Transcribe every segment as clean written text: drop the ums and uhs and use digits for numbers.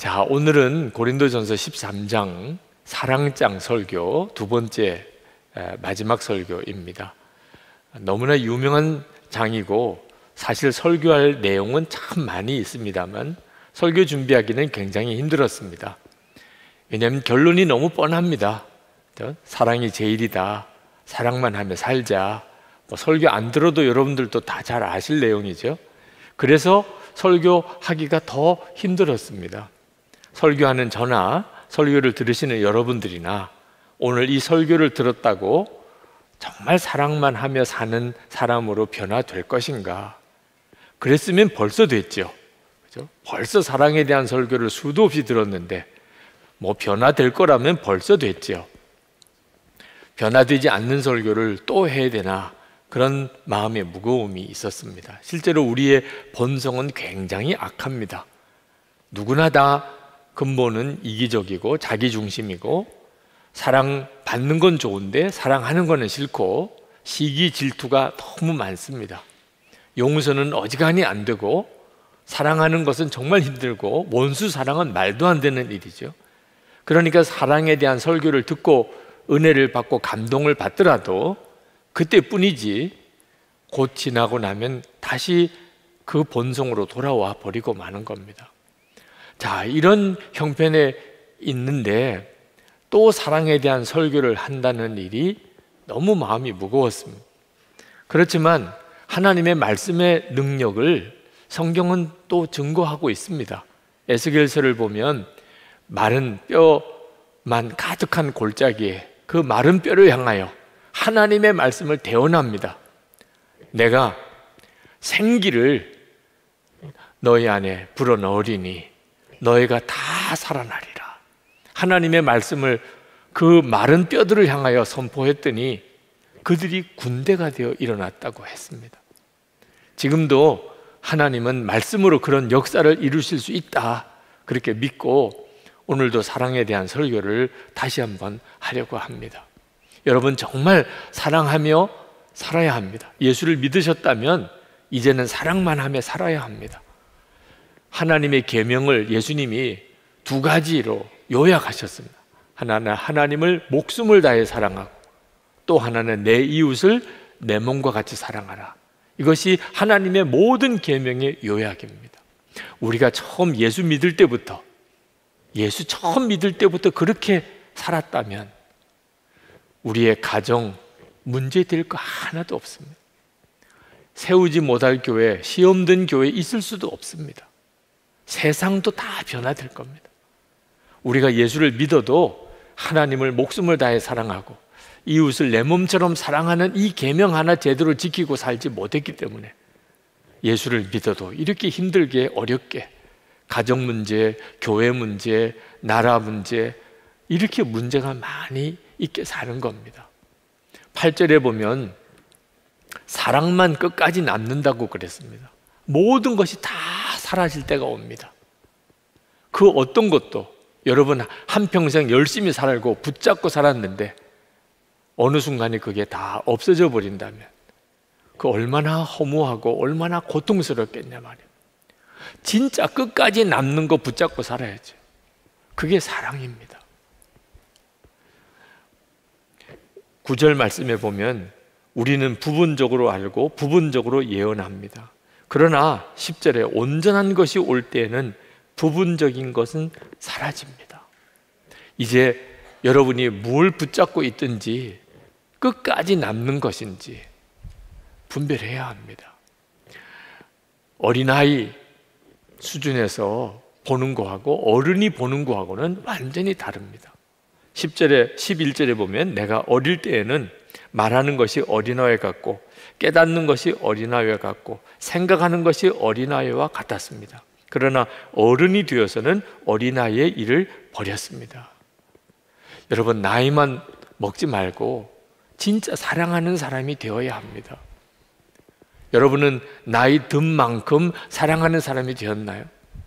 자, 오늘은 고린도전서 13장 사랑장 설교 두 번째 마지막 설교입니다. 너무나 유명한 장이고 사실 설교할 내용은 참 많이 있습니다만 설교 준비하기는 굉장히 힘들었습니다. 왜냐하면 결론이 너무 뻔합니다. 사랑이 제일이다, 사랑만 하며 살자. 설교 안 들어도 여러분들도 다 잘 아실 내용이죠. 그래서 설교하기가 더 힘들었습니다. 설교하는 저나 설교를 들으시는 여러분들이나 오늘 이 설교를 들었다고 정말 사랑만 하며 사는 사람으로 변화될 것인가? 그랬으면 벌써 됐죠. 그죠? 벌써 사랑에 대한 설교를 수도 없이 들었는데 뭐 변화될 거라면 벌써 됐죠. 변화되지 않는 설교를 또 해야 되나? 그런 마음의 무거움이 있었습니다. 실제로 우리의 본성은 굉장히 악합니다. 누구나 다 근본은 이기적이고 자기중심이고 사랑받는 건 좋은데 사랑하는 거는 싫고 시기 질투가 너무 많습니다. 용서는 어지간히 안 되고 사랑하는 것은 정말 힘들고 원수 사랑은 말도 안 되는 일이죠. 그러니까 사랑에 대한 설교를 듣고 은혜를 받고 감동을 받더라도 그때뿐이지 곧 지나고 나면 다시 그 본성으로 돌아와 버리고 마는 겁니다. 자, 이런 형편에 있는데 또 사랑에 대한 설교를 한다는 일이 너무 마음이 무거웠습니다. 그렇지만 하나님의 말씀의 능력을 성경은 또 증거하고 있습니다. 에스겔서를 보면 마른 뼈만 가득한 골짜기에 그 마른 뼈를 향하여 하나님의 말씀을 대언합니다. 내가 생기를 너희 안에 불어넣으리니 너희가 다 살아나리라. 하나님의 말씀을 그 마른 뼈들을 향하여 선포했더니 그들이 군대가 되어 일어났다고 했습니다. 지금도 하나님은 말씀으로 그런 역사를 이루실 수 있다, 그렇게 믿고 오늘도 사랑에 대한 설교를 다시 한번 하려고 합니다. 여러분, 정말 사랑하며 살아야 합니다. 예수를 믿으셨다면 이제는 사랑만 하며 살아야 합니다. 하나님의 계명을 예수님이 두 가지로 요약하셨습니다. 하나는 하나님을 목숨을 다해 사랑하고 또 하나는 내 이웃을 내 몸과 같이 사랑하라. 이것이 하나님의 모든 계명의 요약입니다. 우리가 처음 예수 믿을 때부터 그렇게 살았다면 우리의 가정 문제될 거 하나도 없습니다. 세우지 못할 교회, 시험 든 교회 있을 수도 없습니다. 세상도 다 변화될 겁니다. 우리가 예수를 믿어도 하나님을 목숨을 다해 사랑하고 이웃을 내 몸처럼 사랑하는 이 계명 하나 제대로 지키고 살지 못했기 때문에 예수를 믿어도 이렇게 힘들게 어렵게 가정 문제, 교회 문제, 나라 문제, 이렇게 문제가 많이 있게 사는 겁니다. 8절에 보면 사랑만 끝까지 남는다고 그랬습니다. 모든 것이 다 사라질 때가 옵니다. 그 어떤 것도 여러분 한평생 열심히 살고 붙잡고 살았는데 어느 순간에 그게 다 없어져 버린다면 그 얼마나 허무하고 얼마나 고통스럽겠냐 말이에요. 진짜 끝까지 남는 거 붙잡고 살아야죠. 그게 사랑입니다. 9절 말씀에 보면 우리는 부분적으로 알고 부분적으로 예언합니다. 그러나 10절에 온전한 것이 올 때에는 부분적인 것은 사라집니다. 이제 여러분이 뭘 붙잡고 있든지 끝까지 남는 것인지 분별해야 합니다. 어린아이 수준에서 보는 거하고 어른이 보는 거하고는 완전히 다릅니다. 10절에 11절에 보면 내가 어릴 때에는 말하는 것이 어린아이 같고 깨닫는 것이 어린아이와 같고 생각하는 것이 어린아이와 같았습니다. 그러나 어른이 되어서는 어린아이의 일을 버렸습니다. 여러분, 나이만 먹지 말고 진짜 사랑하는 사람이 되어야 합니다. 여러분은 나이 든 만큼 사랑하는 사람이 되었나요?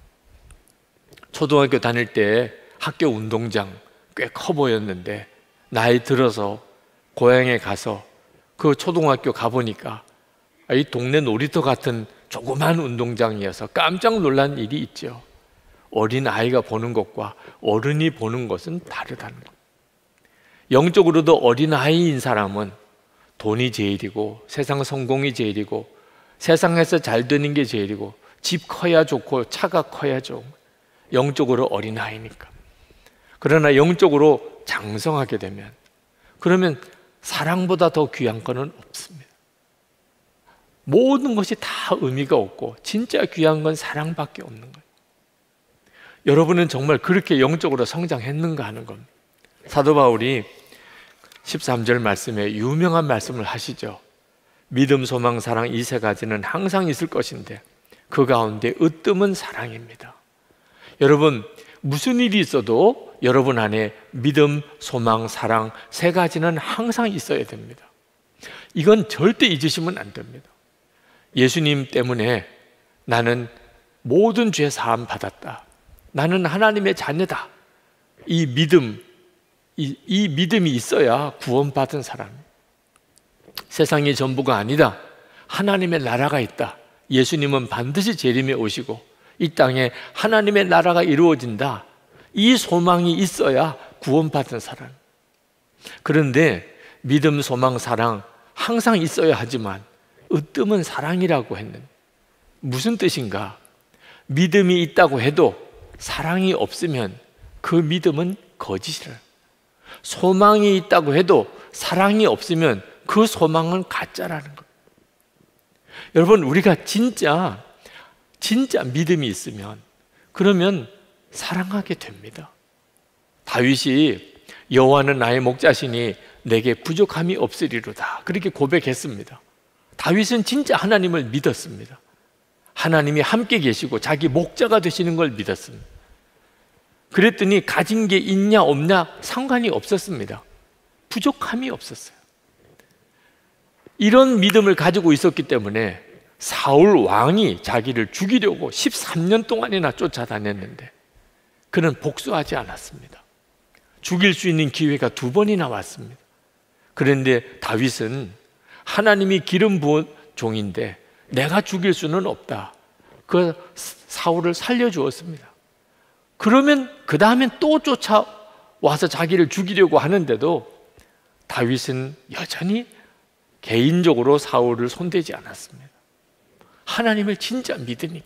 초등학교 다닐 때 학교 운동장 꽤 커 보였는데 나이 들어서 고향에 가서 그 초등학교 가보니까 이 동네 놀이터 같은 조그만 운동장이어서 깜짝 놀란 일이 있죠. 어린 아이가 보는 것과 어른이 보는 것은 다르다는 것. 영적으로도 어린 아이인 사람은 돈이 제일이고 세상 성공이 제일이고 세상에서 잘 되는 게 제일이고 집 커야 좋고 차가 커야 좋은 거예요. 영적으로 어린 아이니까. 그러나 영적으로 장성하게 되면 그러면 사랑보다 더 귀한 것은 없습니다. 모든 것이 다 의미가 없고 진짜 귀한 건 사랑밖에 없는 거예요. 여러분은 정말 그렇게 영적으로 성장했는가 하는 겁니다. 사도 바울이 13절 말씀에 유명한 말씀을 하시죠. 믿음, 소망, 사랑 이 세 가지는 항상 있을 것인데 그 가운데 으뜸은 사랑입니다. 여러분, 무슨 일이 있어도 여러분 안에 믿음, 소망, 사랑 세 가지는 항상 있어야 됩니다. 이건 절대 잊으시면 안 됩니다. 예수님 때문에 나는 모든 죄 사함 받았다. 나는 하나님의 자녀다. 이 믿음이 있어야 구원받은 사람. 세상이 전부가 아니다. 하나님의 나라가 있다. 예수님은 반드시 재림에 오시고 이 땅에 하나님의 나라가 이루어진다. 이 소망이 있어야 구원받은 사람. 그런데 믿음, 소망, 사랑 항상 있어야 하지만 으뜸은 사랑이라고 했는데 무슨 뜻인가? 믿음이 있다고 해도 사랑이 없으면 그 믿음은 거짓이라. 소망이 있다고 해도 사랑이 없으면 그 소망은 가짜라는 것. 여러분, 우리가 진짜 믿음이 있으면 그러면 사랑하게 됩니다. 다윗이 여호와는 나의 목자시니 내게 부족함이 없으리로다 그렇게 고백했습니다. 다윗은 진짜 하나님을 믿었습니다. 하나님이 함께 계시고 자기 목자가 되시는 걸 믿었습니다. 그랬더니 가진 게 있냐 없냐 상관이 없었습니다. 부족함이 없었어요. 이런 믿음을 가지고 있었기 때문에 사울 왕이 자기를 죽이려고 13년 동안이나 쫓아다녔는데 그는 복수하지 않았습니다. 죽일 수 있는 기회가 2번이나 왔습니다. 그런데 다윗은 하나님이 기름 부은 종인데 내가 죽일 수는 없다. 그 사울을 살려주었습니다. 그러면 그 다음엔 또 쫓아와서 자기를 죽이려고 하는데도 다윗은 여전히 개인적으로 사울을 손대지 않았습니다. 하나님을 진짜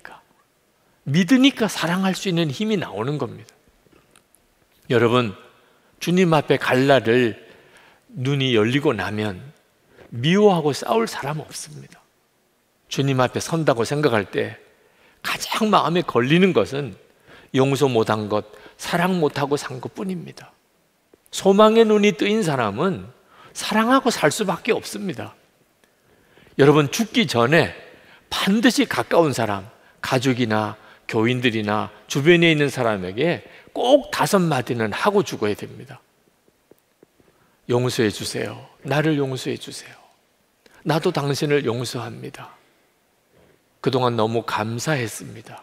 믿으니까 사랑할 수 있는 힘이 나오는 겁니다. 여러분, 주님 앞에 갈 날을 눈이 열리고 나면 미워하고 싸울 사람 없습니다. 주님 앞에 선다고 생각할 때 가장 마음에 걸리는 것은 용서 못한 것, 사랑 못하고 산 것뿐입니다. 소망의 눈이 뜨인 사람은 사랑하고 살 수밖에 없습니다. 여러분, 죽기 전에 반드시 가까운 사람, 가족이나 교인들이나 주변에 있는 사람에게 꼭 5마디는 하고 죽어야 됩니다. 용서해 주세요. 나를 용서해 주세요. 나도 당신을 용서합니다. 그동안 너무 감사했습니다.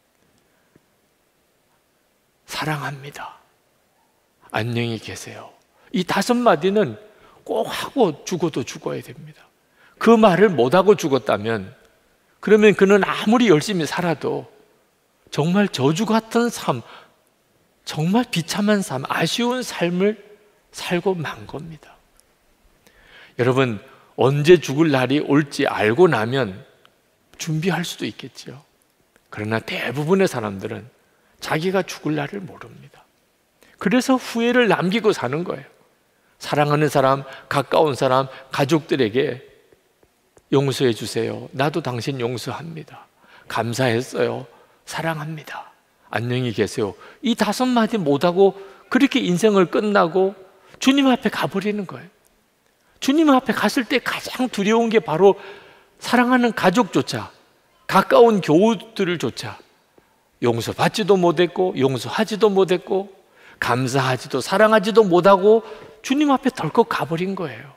사랑합니다. 안녕히 계세요. 이 5마디는 꼭 하고 죽어도 죽어야 됩니다. 그 말을 못하고 죽었다면 그러면 그는 아무리 열심히 살아도 정말 저주 같은 삶, 정말 비참한 삶, 아쉬운 삶을 살고 만 겁니다. 여러분, 언제 죽을 날이 올지 알고 나면 준비할 수도 있겠죠. 그러나 대부분의 사람들은 자기가 죽을 날을 모릅니다. 그래서 후회를 남기고 사는 거예요. 사랑하는 사람, 가까운 사람, 가족들에게 용서해 주세요. 나도 당신 용서합니다. 감사했어요. 사랑합니다. 안녕히 계세요. 이 5마디 못하고 그렇게 인생을 끝나고 주님 앞에 가버리는 거예요. 주님 앞에 갔을 때 가장 두려운 게 바로 사랑하는 가족조차, 가까운 교우들을조차 용서받지도 못했고 용서하지도 못했고 감사하지도 사랑하지도 못하고 주님 앞에 덜컥 가버린 거예요.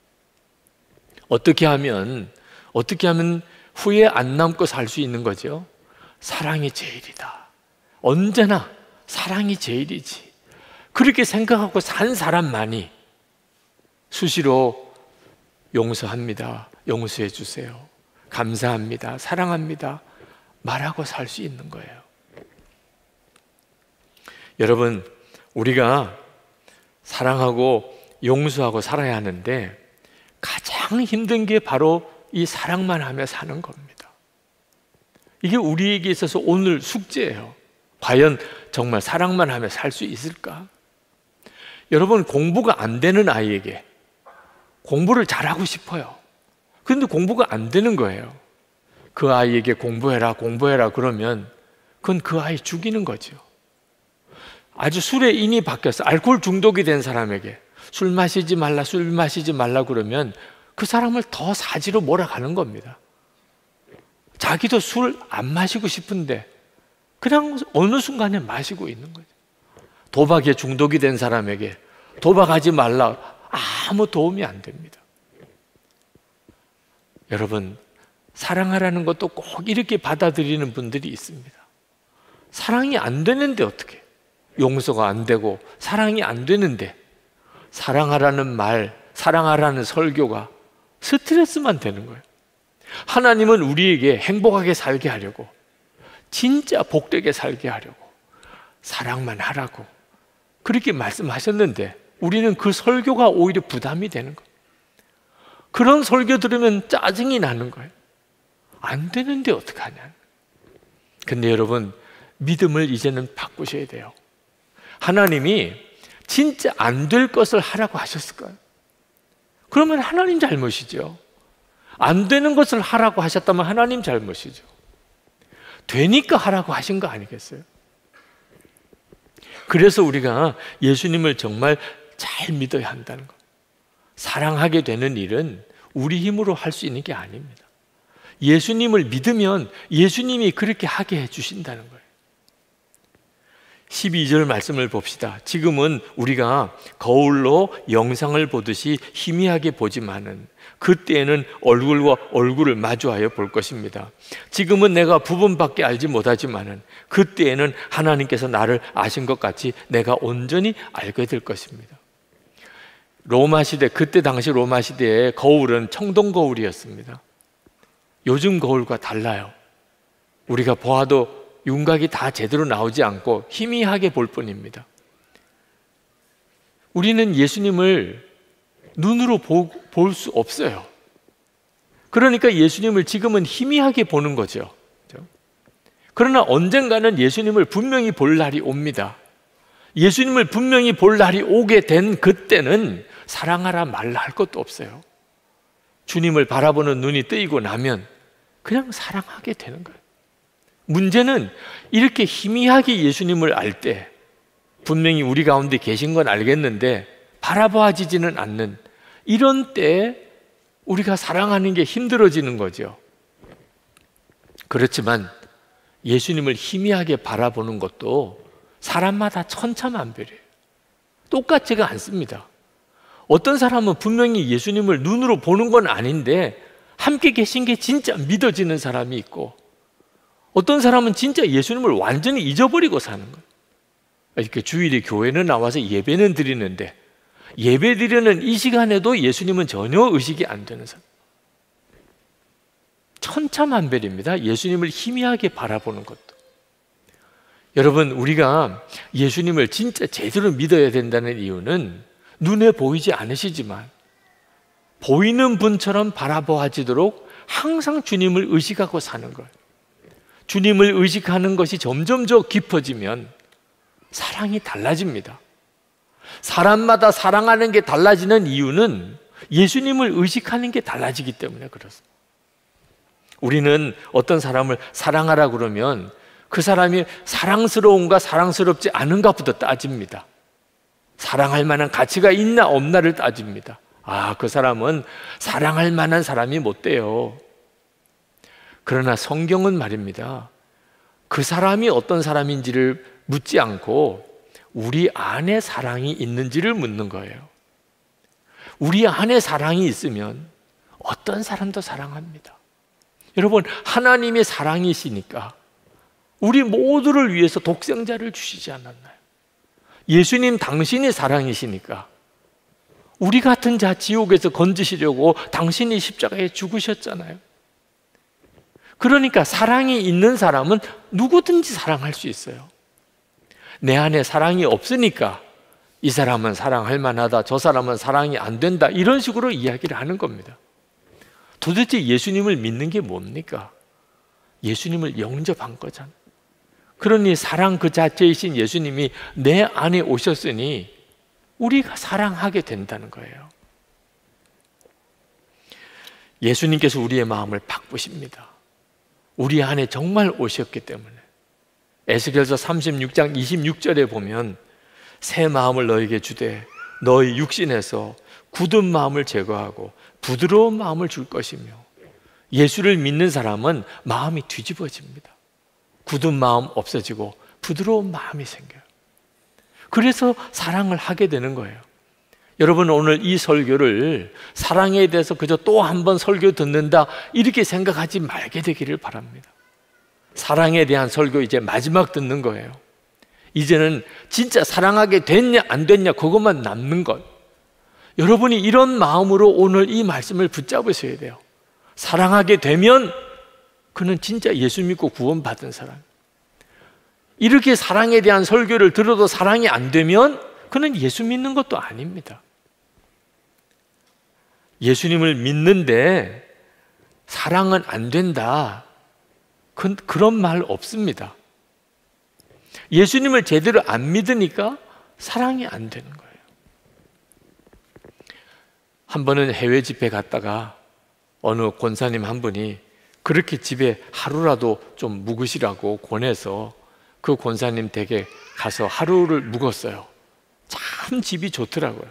어떻게 하면 후회 안 남고 살 수 있는 거죠? 사랑이 제일이다. 언제나 사랑이 제일이지. 그렇게 생각하고 산 사람만이 수시로 용서합니다. 용서해 주세요. 감사합니다. 사랑합니다. 말하고 살 수 있는 거예요. 여러분, 우리가 사랑하고 용서하고 살아야 하는데 가장 힘든 게 바로 이 사랑만 하며 사는 겁니다. 이게 우리에게 있어서 오늘 숙제예요. 과연 정말 사랑만 하며 살 수 있을까? 여러분, 공부가 안 되는 아이에게 공부를 잘하고 싶어요. 그런데 공부가 안 되는 거예요. 그 아이에게 공부해라 그러면 그건 그 아이 죽이는 거죠. 아주 술에 인이 바뀌어서 알코올 중독이 된 사람에게 술 마시지 말라 그러면 그 사람을 더 사지로 몰아가는 겁니다. 자기도 술 안 마시고 싶은데 그냥 어느 순간에 마시고 있는 거죠. 도박에 중독이 된 사람에게 도박하지 말라, 아무 도움이 안 됩니다. 여러분, 사랑하라는 것도 꼭 이렇게 받아들이는 분들이 있습니다. 사랑이 안 되는데 어떻게? 용서가 안 되고 사랑이 안 되는데 사랑하라는 말, 사랑하라는 설교가 스트레스만 되는 거예요. 하나님은 우리에게 행복하게 살게 하려고, 진짜 복되게 살게 하려고 사랑만 하라고 그렇게 말씀하셨는데 우리는 그 설교가 오히려 부담이 되는 거예요. 그런 설교 들으면 짜증이 나는 거예요. 안 되는데 어떡하냐. 근데 여러분, 믿음을 이제는 바꾸셔야 돼요. 하나님이 진짜 안 될 것을 하라고 하셨을까요? 그러면 하나님 잘못이죠. 안 되는 것을 하라고 하셨다면 하나님 잘못이죠. 되니까 하라고 하신 거 아니겠어요? 그래서 우리가 예수님을 정말 잘 믿어야 한다는 것. 사랑하게 되는 일은 우리 힘으로 할 수 있는 게 아닙니다. 예수님을 믿으면 예수님이 그렇게 하게 해주신다는 거예요. 12절 말씀을 봅시다. 지금은 우리가 거울로 영상을 보듯이 희미하게 보지만은 그때에는 얼굴과 얼굴을 마주하여 볼 것입니다. 지금은 내가 부분밖에 알지 못하지만은 그때에는 하나님께서 나를 아신 것 같이 내가 온전히 알게 될 것입니다. 로마 시대, 그때 당시 로마 시대의 거울은 청동 거울이었습니다. 요즘 거울과 달라요. 우리가 보아도 윤곽이 다 제대로 나오지 않고 희미하게 볼 뿐입니다. 우리는 예수님을 눈으로 볼 수 없어요. 그러니까 예수님을 지금은 희미하게 보는 거죠. 그러나 언젠가는 예수님을 분명히 볼 날이 옵니다. 예수님을 분명히 볼 날이 오게 된 그때는 사랑하라 말라 할 것도 없어요. 주님을 바라보는 눈이 뜨이고 나면 그냥 사랑하게 되는 거예요. 문제는 이렇게 희미하게 예수님을 알 때, 분명히 우리 가운데 계신 건 알겠는데 바라봐지지는 않는 이런 때 우리가 사랑하는 게 힘들어지는 거죠. 그렇지만 예수님을 희미하게 바라보는 것도 사람마다 천차만별이에요. 똑같지가 않습니다. 어떤 사람은 분명히 예수님을 눈으로 보는 건 아닌데 함께 계신 게 진짜 믿어지는 사람이 있고, 어떤 사람은 진짜 예수님을 완전히 잊어버리고 사는 거예요. 이렇게 주일에 교회는 나와서 예배는 드리는데 예배 드리는 이 시간에도 예수님은 전혀 의식이 안 되는 사람. 천차만별입니다. 예수님을 희미하게 바라보는 것도. 여러분, 우리가 예수님을 진짜 제대로 믿어야 된다는 이유는 눈에 보이지 않으시지만 보이는 분처럼 바라보아지도록 항상 주님을 의식하고 사는 거예요. 주님을 의식하는 것이 점점 더 깊어지면 사랑이 달라집니다. 사람마다 사랑하는 게 달라지는 이유는 예수님을 의식하는 게 달라지기 때문에 그렇습니다. 우리는 어떤 사람을 사랑하라 그러면 그 사람이 사랑스러운가 사랑스럽지 않은가부터 따집니다. 사랑할 만한 가치가 있나 없나를 따집니다. 아, 그 사람은 사랑할 만한 사람이 못 돼요. 그러나 성경은 말입니다. 그 사람이 어떤 사람인지를 묻지 않고 우리 안에 사랑이 있는지를 묻는 거예요. 우리 안에 사랑이 있으면 어떤 사람도 사랑합니다. 여러분, 하나님의 사랑이시니까 우리 모두를 위해서 독생자를 주시지 않았나요? 예수님 당신이 사랑이시니까 우리 같은 자 지옥에서 건지시려고 당신이 십자가에 죽으셨잖아요. 그러니까 사랑이 있는 사람은 누구든지 사랑할 수 있어요. 내 안에 사랑이 없으니까 이 사람은 사랑할 만하다, 저 사람은 사랑이 안 된다, 이런 식으로 이야기를 하는 겁니다. 도대체 예수님을 믿는 게 뭡니까? 예수님을 영접한 거잖아요. 그러니 사랑 그 자체이신 예수님이 내 안에 오셨으니 우리가 사랑하게 된다는 거예요. 예수님께서 우리의 마음을 바꾸십니다. 우리 안에 정말 오셨기 때문에. 에스겔서 36장 26절에 보면 새 마음을 너에게 주되 너희 육신에서 굳은 마음을 제거하고 부드러운 마음을 줄 것이며, 예수를 믿는 사람은 마음이 뒤집어집니다. 굳은 마음 없어지고 부드러운 마음이 생겨요. 그래서 사랑을 하게 되는 거예요. 여러분, 오늘 이 설교를 사랑에 대해서 그저 또 한 번 설교 듣는다 이렇게 생각하지 말게 되기를 바랍니다. 사랑에 대한 설교 이제 마지막 듣는 거예요. 이제는 진짜 사랑하게 됐냐 안 됐냐 그것만 남는 것. 여러분이 이런 마음으로 오늘 이 말씀을 붙잡으셔야 돼요. 사랑하게 되면 그는 진짜 예수 믿고 구원받은 사람. 이렇게 사랑에 대한 설교를 들어도 사랑이 안 되면 그는 예수 믿는 것도 아닙니다. 예수님을 믿는데 사랑은 안 된다, 그런 말 없습니다. 예수님을 제대로 안 믿으니까 사랑이 안 되는 거예요. 한 번은 해외 집회 갔다가 어느 권사님 한 분이 그렇게 집에 하루라도 좀 묵으시라고 권해서 그 권사님 댁에 가서 하루를 묵었어요. 참 집이 좋더라고요.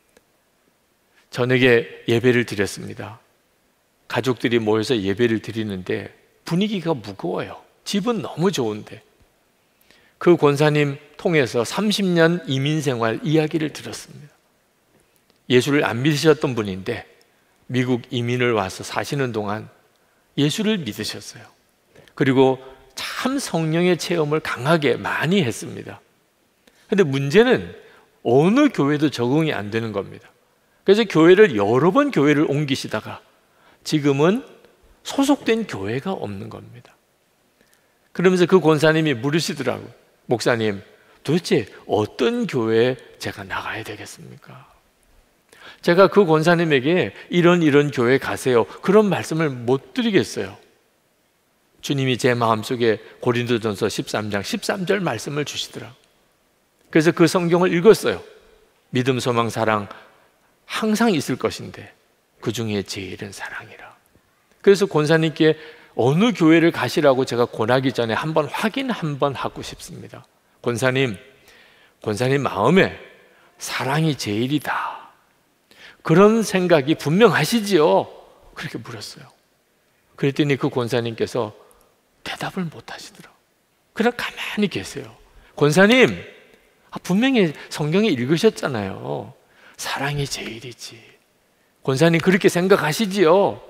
저녁에 예배를 드렸습니다. 가족들이 모여서 예배를 드리는데 분위기가 무거워요. 집은 너무 좋은데. 그 권사님 통해서 30년 이민생활 이야기를 들었습니다. 예수를 안 믿으셨던 분인데 미국 이민을 와서 사시는 동안 예수를 믿으셨어요. 그리고 참 성령의 체험을 강하게 많이 했습니다. 근데 문제는 어느 교회도 적응이 안 되는 겁니다. 그래서 교회를 여러 번 교회를 옮기시다가 지금은 소속된 교회가 없는 겁니다. 그러면서 그 권사님이 물으시더라고요. 목사님, 도대체 어떤 교회에 제가 나가야 되겠습니까? 제가 그 권사님에게 이런 교회 가세요, 그런 말씀을 못 드리겠어요. 주님이 제 마음속에 고린도전서 13장 13절 말씀을 주시더라고요. 그래서 그 성경을 읽었어요. 믿음, 소망, 사랑 항상 있을 것인데 그 중에 제일은 사랑이라. 그래서 권사님께 어느 교회를 가시라고 제가 권하기 전에 한번 확인 한번 하고 싶습니다. 권사님 마음에 사랑이 제일이다, 그런 생각이 분명하시지요? 그렇게 물었어요. 그랬더니 그 권사님께서 대답을 못 하시더라고요. 그냥 가만히 계세요. 권사님, 분명히 성경에 읽으셨잖아요. 사랑이 제일이지. 권사님 그렇게 생각하시지요?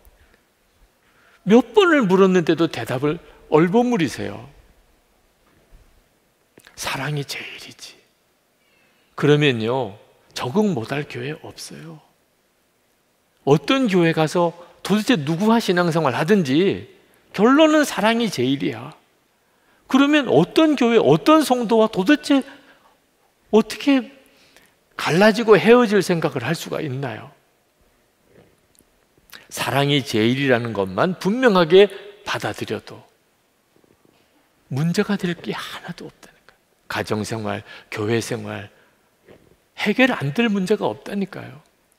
몇 번을 물었는데도 대답을 얼버무리세요. 사랑이 제일이지. 그러면요, 적응 못할 교회 없어요. 어떤 교회 가서 도대체 누구와 신앙생활 하든지 결론은 사랑이 제일이야. 그러면 어떤 교회, 어떤 성도와 도대체 어떻게 갈라지고 헤어질 생각을 할 수가 있나요? 사랑이 제일이라는 것만 분명하게 받아들여도 문제가 될 게 하나도 없다는 거예요. 가정생활, 교회생활 해결 안 될 문제가 없다니까요.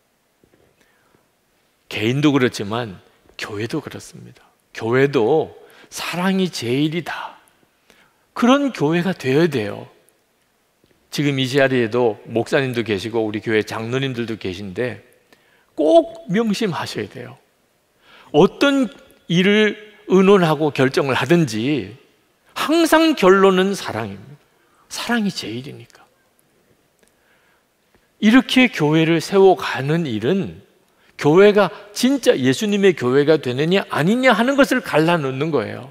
개인도 그렇지만 교회도 그렇습니다. 교회도 사랑이 제일이다, 그런 교회가 되어야 돼요. 지금 이 자리에도 목사님도 계시고 우리 교회 장로님들도 계신데 꼭 명심하셔야 돼요. 어떤 일을 의논하고 결정을 하든지 항상 결론은 사랑입니다. 사랑이 제일이니까. 이렇게 교회를 세워가는 일은 교회가 진짜 예수님의 교회가 되느냐 아니냐 하는 것을 갈라놓는 거예요.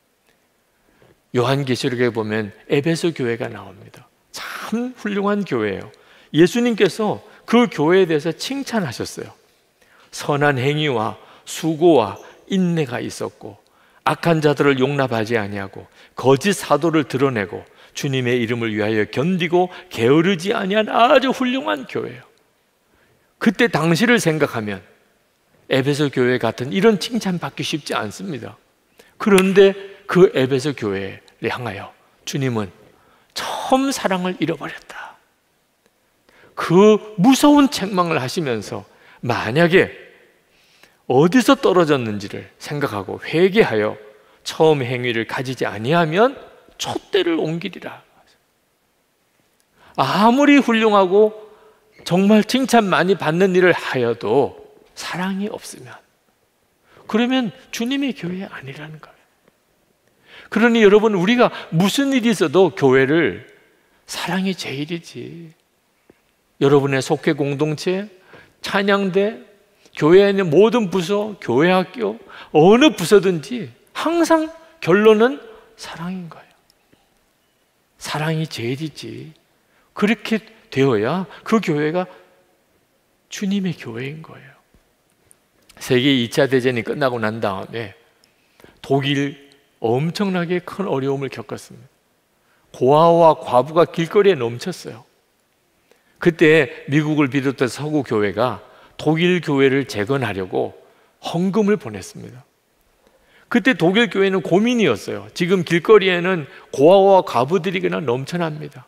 요한계시록에 보면 에베소 교회가 나옵니다. 참 훌륭한 교회예요. 예수님께서 그 교회에 대해서 칭찬하셨어요. 선한 행위와 수고와 인내가 있었고 악한 자들을 용납하지 아니하고 거짓 사도를 드러내고 주님의 이름을 위하여 견디고 게으르지 아니한 아주 훌륭한 교회예요. 그때 당시를 생각하면 에베소 교회 같은 이런 칭찬 받기 쉽지 않습니다. 그런데 그 에베소 교회를 향하여 주님은 처음 사랑을 잃어버렸다. 그 무서운 책망을 하시면서 만약에 어디서 떨어졌는지를 생각하고 회개하여 처음 행위를 가지지 아니하면 촛대를 옮기리라. 아무리 훌륭하고 정말 칭찬 많이 받는 일을 하여도 사랑이 없으면 그러면 주님의 교회 아니라는 거예요. 그러니 여러분, 우리가 무슨 일이 있어도 교회를 사랑이 제일이지. 여러분의 속회 공동체, 찬양대, 교회에 있는 모든 부서, 교회 학교, 어느 부서든지 항상 결론은 사랑인 거예요. 사랑이 제일이지. 그렇게 되어야 그 교회가 주님의 교회인 거예요. 세계 2차 대전이 끝나고 난 다음에 독일 엄청나게 큰 어려움을 겪었습니다. 고아와 과부가 길거리에 넘쳤어요. 그때 미국을 비롯해서 서구 교회가 독일 교회를 재건하려고 헌금을 보냈습니다. 그때 독일 교회는 고민이었어요. 지금 길거리에는 고아와 과부들이 그냥 넘쳐납니다.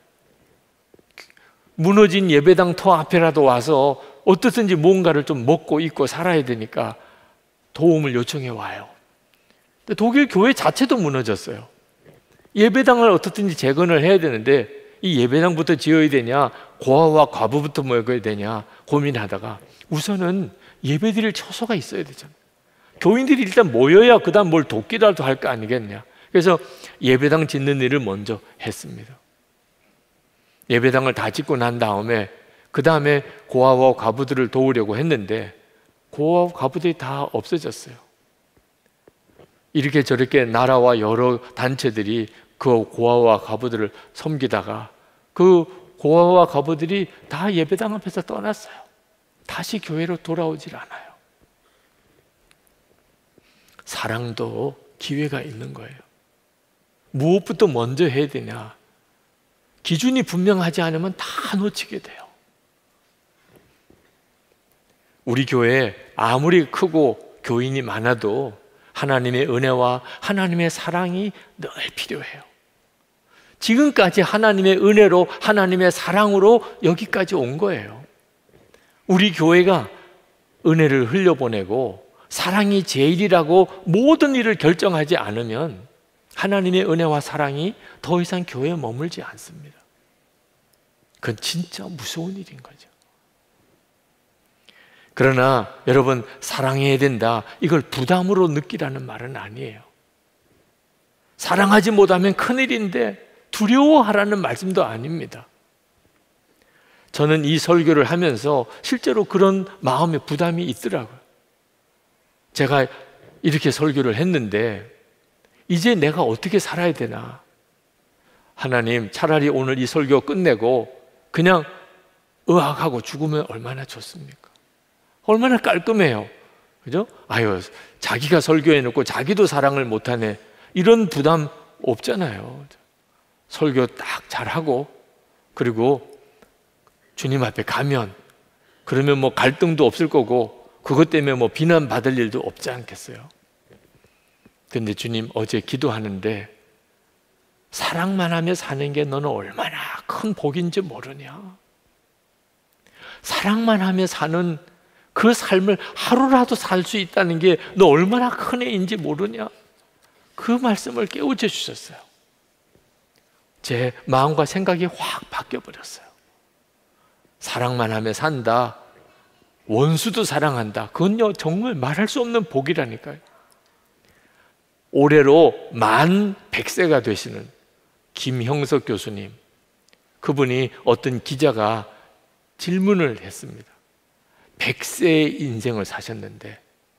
무너진 예배당 터 앞에라도 와서 어떻든지 뭔가를 좀 먹고 입고 살아야 되니까 도움을 요청해 와요. 근데 독일 교회 자체도 무너졌어요. 예배당을 어떻든지 재건을 해야 되는데 이 예배당부터 지어야 되냐, 고아와 과부부터 먹어야 되냐 고민하다가 우선은 예배드릴 처소가 있어야 되잖아요. 교인들이 일단 모여야 그 다음 뭘 돕기라도 할 거 아니겠냐. 그래서 예배당 짓는 일을 먼저 했습니다. 예배당을 다 짓고 난 다음에 그 다음에 고아와 과부들을 도우려고 했는데 고아와 과부들이 다 없어졌어요. 이렇게 저렇게 나라와 여러 단체들이 그 고아와 과부들을 섬기다가 그 고아와 과부들이 다 예배당 앞에서 떠났어요. 다시 교회로 돌아오질 않아요. 사랑도 기회가 있는 거예요. 무엇부터 먼저 해야 되냐? 기준이 분명하지 않으면 다 놓치게 돼요. 우리 교회에 아무리 크고 교인이 많아도 하나님의 은혜와 하나님의 사랑이 늘 필요해요. 지금까지 하나님의 은혜로 하나님의 사랑으로 여기까지 온 거예요. 우리 교회가 은혜를 흘려보내고 사랑이 제일이라고 모든 일을 결정하지 않으면 하나님의 은혜와 사랑이 더 이상 교회에 머물지 않습니다. 그건 진짜 무서운 일인 거죠. 그러나 여러분, 사랑해야 된다, 이걸 부담으로 느끼라는 말은 아니에요. 사랑하지 못하면 큰일인데 두려워하라는 말씀도 아닙니다. 저는 이 설교를 하면서 실제로 그런 마음의 부담이 있더라고요. 제가 이렇게 설교를 했는데 이제 내가 어떻게 살아야 되나? 하나님, 차라리 오늘 이 설교 끝내고 그냥 의학하고 죽으면 얼마나 좋습니까? 얼마나 깔끔해요. 그죠? 아유, 자기가 설교해놓고 자기도 사랑을 못하네. 이런 부담 없잖아요. 설교 딱 잘하고 그리고 주님 앞에 가면 그러면 뭐 갈등도 없을 거고 그것 때문에 뭐 비난받을 일도 없지 않겠어요? 근데 주님, 어제 기도하는데 사랑만 하며 사는 게 너는 얼마나 큰 복인지 모르냐? 사랑만 하며 사는 그 삶을 하루라도 살 수 있다는 게 너 얼마나 큰 애인지 모르냐? 그 말씀을 깨우쳐 주셨어요. 제 마음과 생각이 확 바뀌어버렸어요. 사랑만 하며 산다, 원수도 사랑한다, 그건요 정말 말할 수 없는 복이라니까요. 올해로 만 100세가 되시는 김형석 교수님, 그분이 어떤 기자가 질문을 했습니다. 100세의 인생을 사셨는데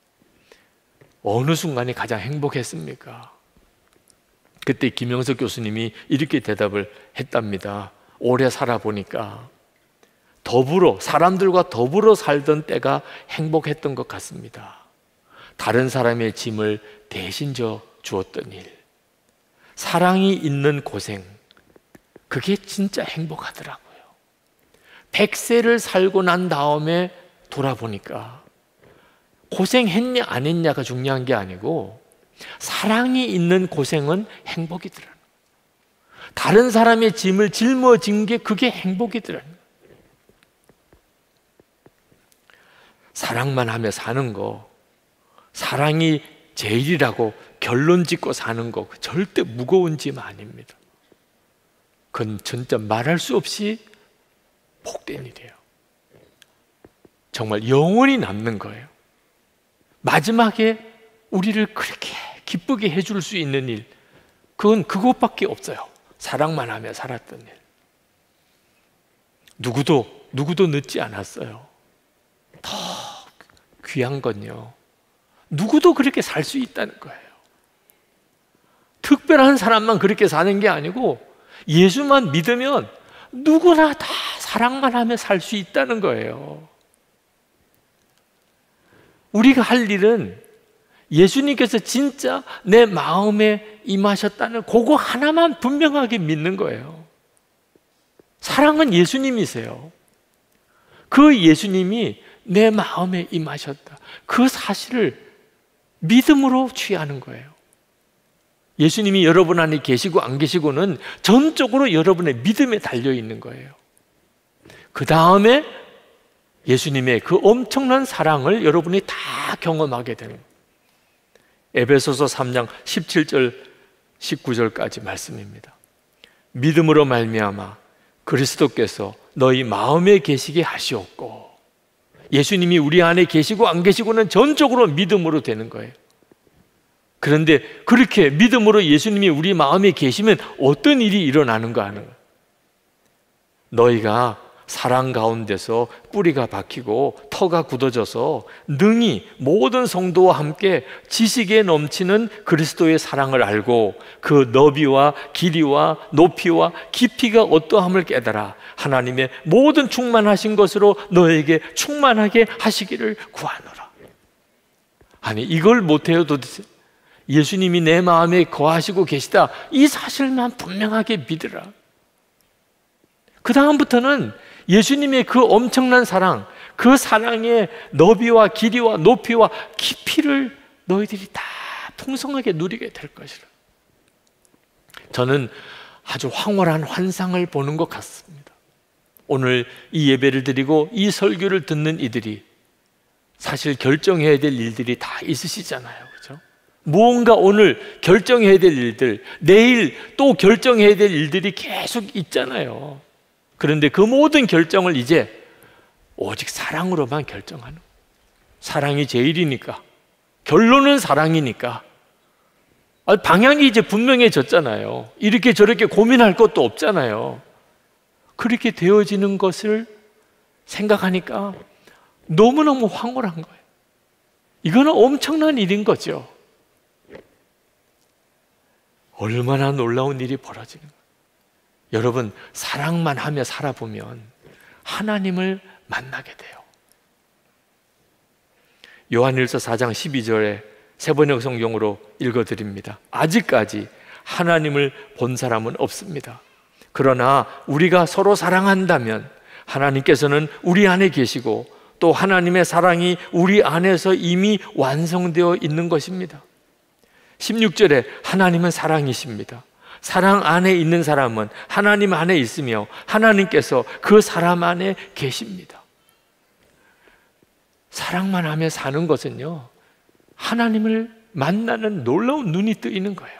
어느 순간이 가장 행복했습니까? 그때 김형석 교수님이 이렇게 대답을 했답니다. 오래 살아보니까 사람들과 더불어 살던 때가 행복했던 것 같습니다. 다른 사람의 짐을 대신 져 주었던 일, 사랑이 있는 고생, 그게 진짜 행복하더라고요. 100세를 살고 난 다음에 돌아보니까 고생했냐 안 했냐가 중요한 게 아니고 사랑이 있는 고생은 행복이더라고요. 다른 사람의 짐을 짊어진 게 그게 행복이더라고요. 사랑만 하며 사는 거, 사랑이 제일이라고 결론 짓고 사는 거 절대 무거운 짐 아닙니다. 그건 진짜 말할 수 없이 복된 일이에요. 정말 영원히 남는 거예요. 마지막에 우리를 그렇게 기쁘게 해줄 수 있는 일, 그건 그것밖에 없어요. 사랑만 하며 살았던 일. 누구도 늦지 않았어요. 더 귀한 건요, 누구도 그렇게 살 수 있다는 거예요. 특별한 사람만 그렇게 사는 게 아니고 예수만 믿으면 누구나 다 사랑만 하며 살 수 있다는 거예요. 우리가 할 일은 예수님께서 진짜 내 마음에 임하셨다는 그거 하나만 분명하게 믿는 거예요. 사랑은 예수님이세요. 그 예수님이 내 마음에 임하셨다, 그 사실을 믿음으로 취하는 거예요. 예수님이 여러분 안에 계시고 안 계시고는 전적으로 여러분의 믿음에 달려있는 거예요. 그 다음에 예수님의 그 엄청난 사랑을 여러분이 다 경험하게 되는 거예요. 에베소서 3장 17절 19절까지 말씀입니다. 믿음으로 말미암아 그리스도께서 너희 마음에 계시게 하시옵고, 예수님이 우리 안에 계시고 안 계시고는 전적으로 믿음으로 되는 거예요. 그런데 그렇게 믿음으로 예수님이 우리 마음에 계시면 어떤 일이 일어나는가 하는 거예요. 너희가 사랑 가운데서 뿌리가 박히고 터가 굳어져서 능히 모든 성도와 함께 지식에 넘치는 그리스도의 사랑을 알고 그 너비와 길이와 높이와 깊이가 어떠함을 깨달아 하나님의 모든 충만하신 것으로 너에게 충만하게 하시기를 구하노라. 아니, 이걸 못해요 도대체? 예수님이 내 마음에 거하시고 계시다, 이 사실만 분명하게 믿으라. 그 다음부터는 예수님의 그 엄청난 사랑, 그 사랑의 너비와 길이와 높이와 깊이를 너희들이 다 풍성하게 누리게 될 것이라. 저는 아주 황홀한 환상을 보는 것 같습니다. 오늘 이 예배를 드리고 이 설교를 듣는 이들이 사실 결정해야 될 일들이 다 있으시잖아요. 그렇죠? 무언가 오늘 결정해야 될 일들, 내일 또 결정해야 될 일들이 계속 있잖아요. 그런데 그 모든 결정을 이제 오직 사랑으로만 결정하는, 사랑이 제일이니까, 결론은 사랑이니까 방향이 이제 분명해졌잖아요. 이렇게 저렇게 고민할 것도 없잖아요. 그렇게 되어지는 것을 생각하니까 너무너무 황홀한 거예요. 이거는 엄청난 일인 거죠. 얼마나 놀라운 일이 벌어지는 거예요. 여러분, 사랑만 하며 살아보면 하나님을 만나게 돼요. 요한일서 4장 12절에 세번역 성경으로 읽어드립니다. 아직까지 하나님을 본 사람은 없습니다. 그러나 우리가 서로 사랑한다면 하나님께서는 우리 안에 계시고 또 하나님의 사랑이 우리 안에서 이미 완성되어 있는 것입니다. 16절에 하나님은 사랑이십니다. 사랑 안에 있는 사람은 하나님 안에 있으며 하나님께서 그 사람 안에 계십니다. 사랑만 하며 사는 것은요, 하나님을 만나는 놀라운 눈이 뜨이는 거예요.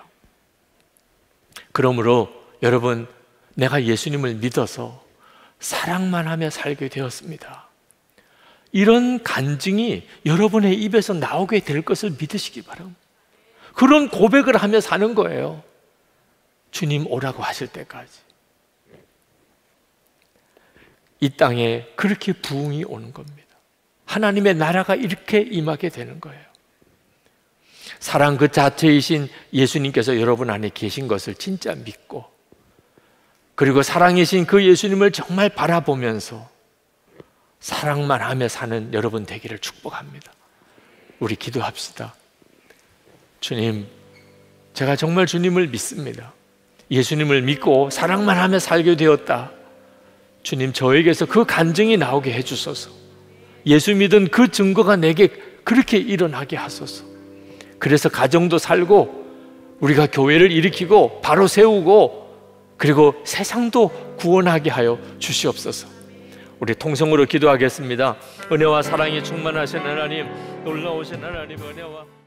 그러므로 여러분, 내가 예수님을 믿어서 사랑만 하며 살게 되었습니다, 이런 간증이 여러분의 입에서 나오게 될 것을 믿으시기 바랍니다. 그런 고백을 하며 사는 거예요. 주님 오라고 하실 때까지. 이 땅에 그렇게 부흥이 오는 겁니다. 하나님의 나라가 이렇게 임하게 되는 거예요. 사랑 그 자체이신 예수님께서 여러분 안에 계신 것을 진짜 믿고, 그리고 사랑이신 그 예수님을 정말 바라보면서 사랑만 하며 사는 여러분 되기를 축복합니다. 우리 기도합시다. 주님, 제가 정말 주님을 믿습니다. 예수님을 믿고 사랑만 하며 살게 되었다. 주님, 저에게서 그 간증이 나오게 해주소서. 예수 믿은 그 증거가 내게 그렇게 일어나게 하소서. 그래서 가정도 살고 우리가 교회를 일으키고 바로 세우고 그리고 세상도 구원하게 하여 주시옵소서. 우리 통성으로 기도하겠습니다. 은혜와 사랑이 충만하신 하나님, 놀라우신 하나님, 은혜와